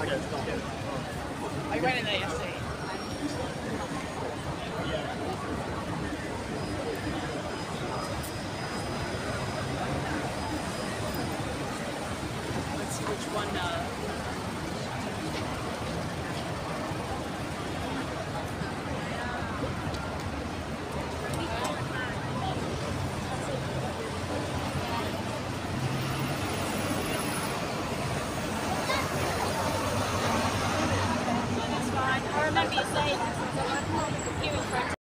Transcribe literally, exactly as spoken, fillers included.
I went in there yesterday. Let's see which one. Uh,